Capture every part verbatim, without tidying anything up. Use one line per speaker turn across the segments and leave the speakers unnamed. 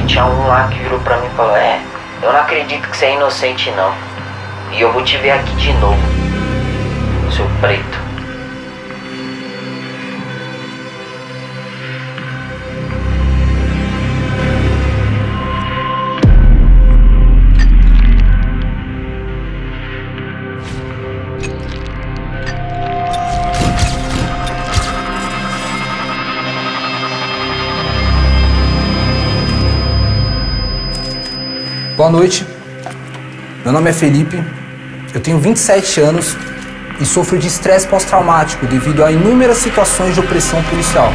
tinha um lá que virou pra mim e falou: é, eu não acredito que você é inocente não. E eu vou te ver aqui de novo, seu preto.
Boa noite, meu nome é Felipe, eu tenho vinte e sete anos e sofro de estresse pós-traumático devido a inúmeras situações de opressão policial.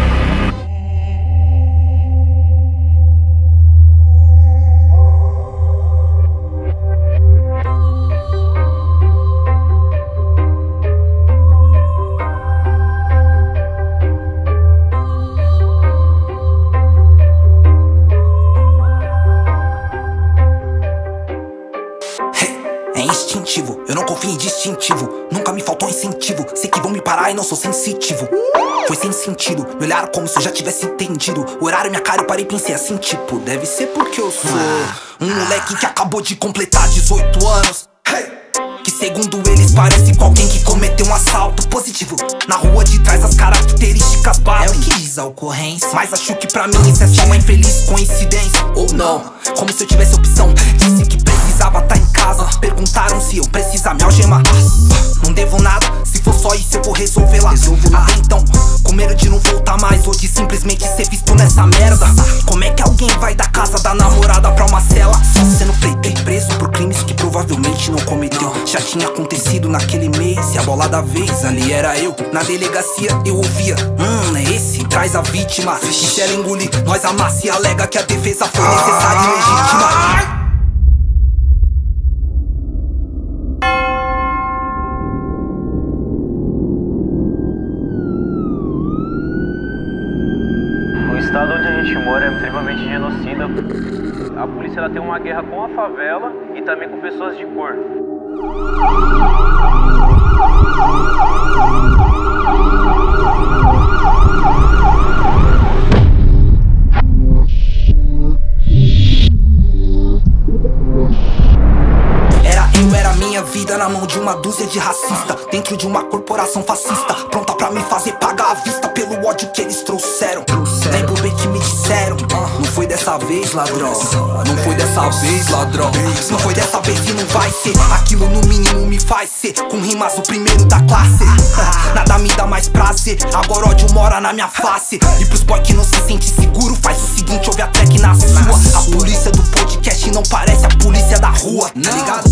É instintivo, eu não confio em distintivo. Nunca me faltou incentivo, sei que vão me parar e não sou sensitivo. Foi sem sentido, me olharam como se eu já tivesse entendido. Oraram minha cara e eu parei e pensei assim, tipo, deve ser porque eu sou um moleque que acabou de completar dezoito anos, que segundo eles parece com alguém que cometeu um assalto positivo. Na rua de trás as características batem, é o que diz a ocorrência. Mas acho que pra mim isso é só uma infeliz coincidência. Ou não, como se eu tivesse opção. Disse que precisava tá em casa, perguntaram se eu precisar me algemar. Não devo nada, se for só isso eu vou resolver lá. Até então, com medo de não voltar mais, ou de simplesmente ser visto nessa merda. Como é que alguém vai da casa da namorada pra uma cela só sendo preto e preso por crimes que provavelmente não cometeu? Já tinha acontecido naquele mês, e a bola da vez ali era eu. Na delegacia eu ouvia, hum, é esse, traz a vítima. E se ela engolir, nós amassa e alega que a defesa foi necessária e legítima.
O estado onde a gente mora é extremamente genocida. A polícia ela tem uma guerra com a favela e também com pessoas de cor.
Era eu, era minha vida na mão de uma dúzia de racista, dentro de uma corporação fascista, pronta pra me fazer pagar a vista pelo ódio que eles trouxeram. Lembro bem que me disseram, não foi dessa vez, ladrão. Não foi dessa vez, ladrão. Não foi dessa vez e não vai ser. Aquilo no mínimo me faz ser com rimas o primeiro da classe. Nada me dá mais prazer, agora ódio mora na minha face. E pros boy que não se sente seguro, faz o seguinte, ouve a track na sua. A polícia do podcast não parece a polícia da rua, tá ligado?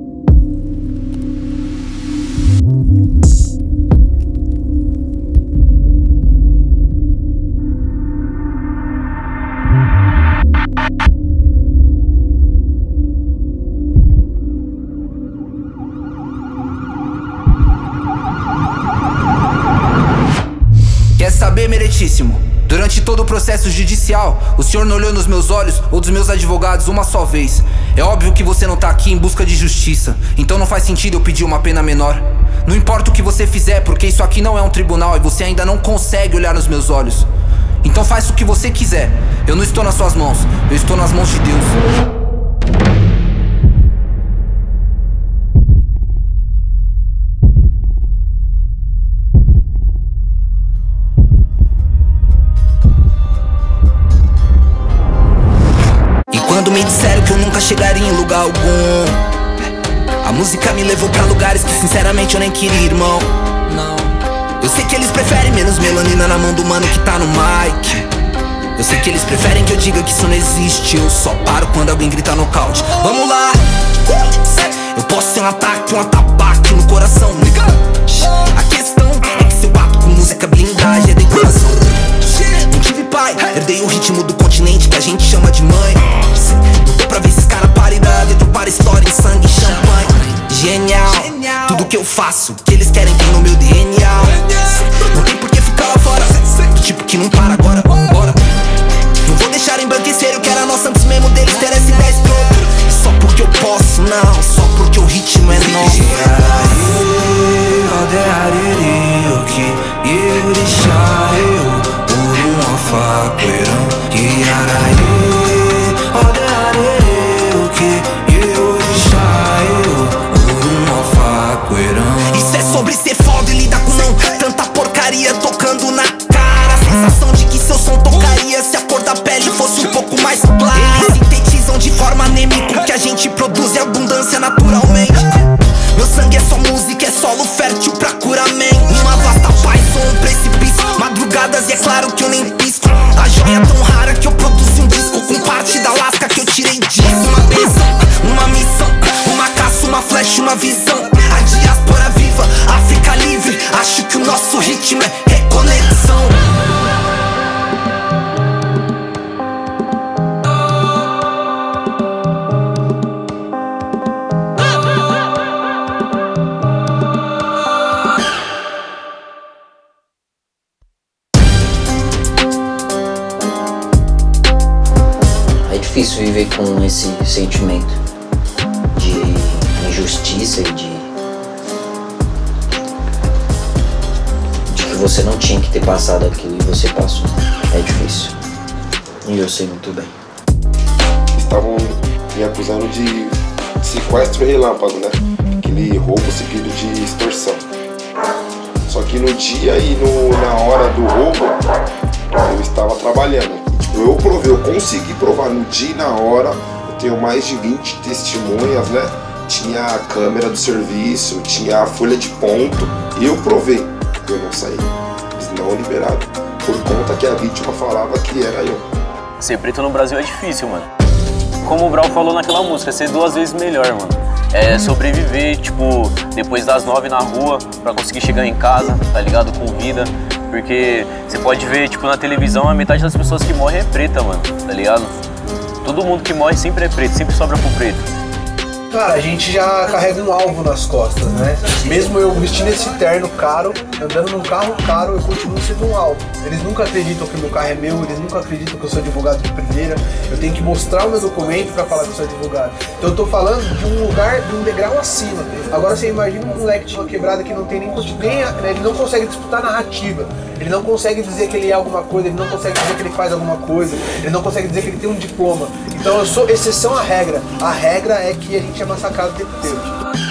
Quer saber, meritíssimo? Durante todo o processo judicial, o senhor não olhou nos meus olhos ou dos meus advogados uma só vez. É óbvio que você não tá aqui em busca de justiça, então não faz sentido eu pedir uma pena menor. Não importa o que você fizer, porque isso aqui não é um tribunal e você ainda não consegue olhar nos meus olhos. Então faz o que você quiser, eu não estou nas suas mãos, eu estou nas mãos de Deus. Quando me disseram que eu nunca chegaria em lugar algum, a música me levou pra lugares que sinceramente eu nem queria, irmão. Eu sei que eles preferem menos melanina na mão do mano que tá no mic. Eu sei que eles preferem que eu diga que isso não existe. Eu só paro quando alguém grita nocaute. Vamos lá! Eu posso ser um ataque, um atabaque no coração. A questão é que se eu bato com música blindagem é decoração. Não tive pai, herdei o ritmo do continente que a gente chama de mãe. Não deu pra ver esses caras parem da letra para história em sangue e champanhe. Genial, tudo que eu faço, que eles querem tem no meu D N A. Não tem por que ficar lá fora, do tipo que não para agora, bora. Não vou deixar embranquecer, eu quero a nossa antes mesmo deles ter essa ideia escrota. Só porque eu posso, não, só porque o ritmo é nosso. Yaraí, mais claro. Eles sintetizam de forma anêmica o que a gente produz é abundância naturalmente. Meu sangue é só música, é solo fértil pra curamento. Uma vasta paz ou um precipício, madrugadas e é claro que eu nem pisco. A joia tão rara que eu produzo um disco com parte da lasca que eu tirei disso. Uma benção, uma missão, uma caça, uma flecha, uma visão. A diáspora viva, África livre. Acho que o nosso ritmo é reconexão.
É difícil viver com esse sentimento de injustiça e de, de que você não tinha que ter passado aquilo e você passou. É difícil. E eu sei muito bem.
Estavam me acusando de sequestro relâmpago, né? Aquele roubo seguido de extorsão. Só que no dia e no, na hora do roubo, eu estava trabalhando. Eu provei, eu consegui provar no dia e na hora. Eu tenho mais de vinte testemunhas, né? Tinha a câmera do serviço, tinha a folha de ponto. E eu provei. Eu não saí. Eles não liberaram. Por conta que a vítima falava que era eu.
Ser preto no Brasil é difícil, mano. Como o Brau falou naquela música, ser duas vezes melhor, mano. É sobreviver, tipo, depois das nove na rua, pra conseguir chegar em casa, tá ligado? Com vida. Porque você pode ver, tipo, na televisão, a metade das pessoas que morrem é preta, mano, tá ligado? Todo mundo que morre sempre é preto, sempre sobra pro preto.
Cara, a gente já carrega um alvo nas costas, né? Mesmo eu vestindo esse terno caro, andando num carro caro, eu continuo sendo um alvo. Eles nunca acreditam que o meu carro é meu, eles nunca acreditam que eu sou advogado de primeira. Eu tenho que mostrar o meu documento pra falar que eu sou advogado. Então eu tô falando de um lugar, de um degrau acima. Agora você imagina um moleque de uma quebrada que não tem nem, nem né? Ele não consegue disputar narrativa. Ele não consegue dizer que ele é alguma coisa, ele não consegue dizer que ele faz alguma coisa, ele não consegue dizer que ele tem um diploma. Então eu sou exceção à regra. A regra é que a gente é massacrado o tempo inteiro.